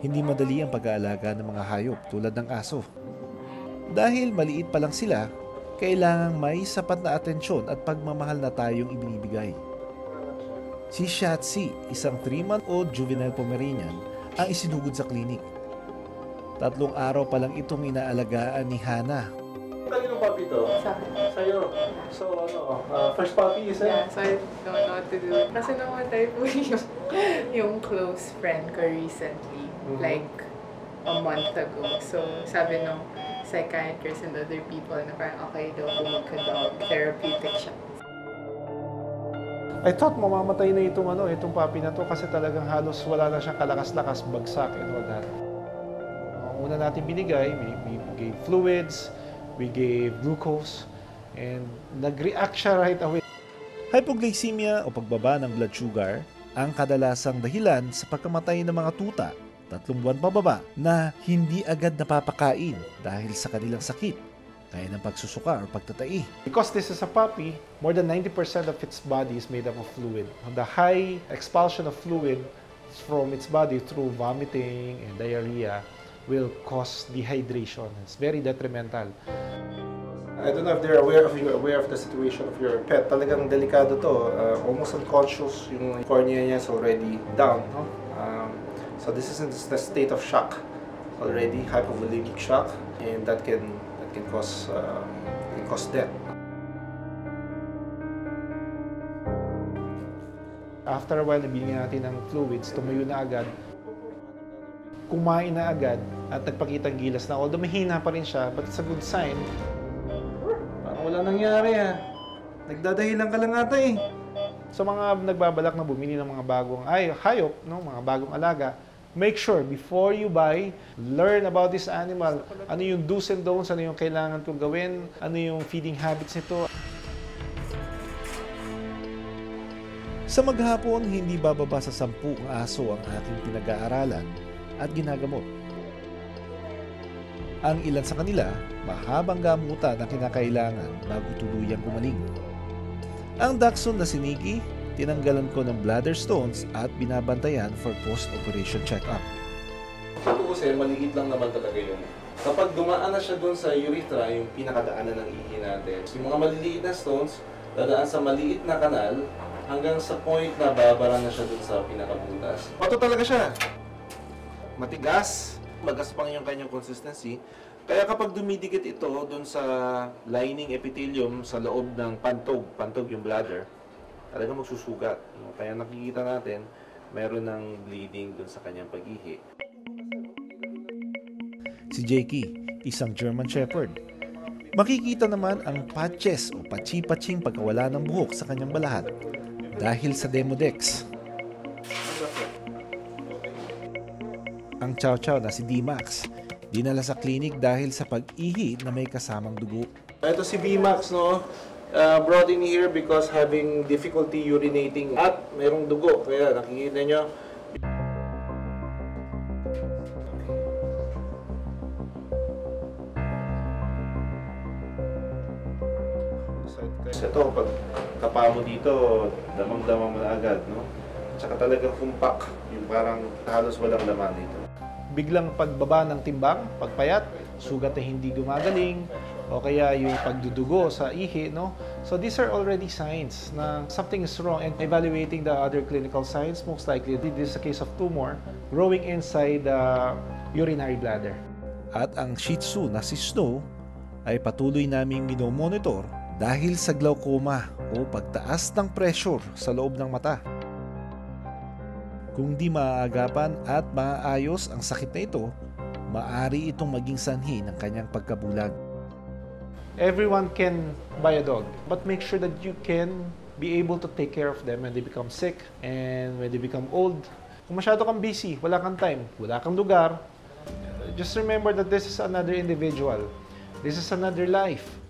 Hindi madali ang pag-aalaga ng mga hayop tulad ng aso. Dahil maliit pa lang sila, kailangang may sapat na atensyon at pagmamahal na tayong ibinibigay. Si Shatsi, isang 3-month-old juvenile Pomeranian, ang isinugod sa klinik. 3 araw pa lang itong inaalagaan ni Hana. Kaninong puppy to? Sa'yo. So, first puppy, is it? Yeah, so I don't know what to do. Kasi namatay po yung close friend ko recently, like a month ago. So, sabi nung psychiatrist and other people na parang okay daw kung magka-dog, therapeutic siya. I thought mamamatay na itong puppy na to kasi talagang halos wala na siyang kalakas-lakas, bagsak and all that. Una natin binigay, we gave fluids, we gave glucose, and nag-react siya right away. Hypoglycemia o pagbaba ng blood sugar ang kadalasang dahilan sa pagkamatay ng mga tuta 3 buwan pababa na hindi agad napapakain dahil sa kanilang sakit, kaya ng pagsusuka o pagtatai. Because this is a puppy, more than 90% of its body is made up of fluid. The high expulsion of fluid from its body through vomiting and diarrhea will cause dehydration. It's very detrimental. I don't know if you're aware of the situation of your pet. Talagang delikado to. Almost unconscious. Yung cornea niya is already down. No? So this is in the state of shock already, hypovolemic shock, and that can cause death. After a while, nabigyan natin ng fluids, tumayo na agad, kumain na agad, at nagpakitang gilas na. Although mahina pa rin siya, but it's a good sign. Parang wala nangyari Nagdadahilan ka lang ata So mga nagbabalak na bumili ng mga bagong hayop, mga bagong alaga, make sure before you buy, learn about this animal. Ano yung do's and don'ts, ano yung kailangan kong gawin, ano yung feeding habits nito. Sa maghapon, hindi bababa sa 10 aso ang ating pinag-aaralan at ginagamot. Ang ilan sa kanila, mahabang gamutan ang kinakailangan bago tuluyang gumaling. Ang dachshund na si Nikki, tinanggalan ko ng bladder stones at binabantayan for post-operation check-up. Kasi maliit lang naman talaga yun. Kapag dumaan na siya doon sa urethra, yung pinakadaanan ng ihi natin, yung mga maliliit na stones, dadaan sa maliit na kanal hanggang sa point na babara na siya doon sa pinakabutas. Pato talaga siya. Matigas, magaspang yung kanyang consistency. Kaya kapag dumidikit ito doon sa lining epithelium sa loob ng pantog yung bladder, talaga magsusugat. Kaya nakikita natin, meron ng bleeding doon sa kanyang pag-ihi. Si Jakey, isang German Shepherd. Makikita naman ang patches o patsi-patsing pagkawala ng buhok sa kanyang balahat dahil sa Demodex. Ang Chow Chow na si D-Max, dinala sa klinik dahil sa pag-ihi na may kasamang dugo. Ito si B-Max, brought in here because having difficulty urinating at mayroong dugo. Kaya nakikita nyo. Ito, pag tapa mo dito, damang-damang mo na agad, Tsaka talagang humpak, yung parang halos walang laman dito. Biglang pagbaba ng timbang, pagpayat, sugat na hindi gumagaling, o kaya yung pagdudugo sa ihi, So these are already signs na something is wrong, and evaluating the other clinical signs, most likely this is a case of tumor growing inside the urinary bladder. At ang Shih Tzu na si Snow ay patuloy naming minomonitor dahil sa glaucoma o pagtaas ng pressure sa loob ng mata. Kung di maaagapan at maaayos ang sakit na ito, maaari itong maging sanhi ng kanyang pagkabulag. Everyone can buy a dog, but make sure that you can be able to take care of them when they become sick and when they become old. Kung masyado kang busy, wala kang time, wala kang lugar, just remember that this is another individual. This is another life.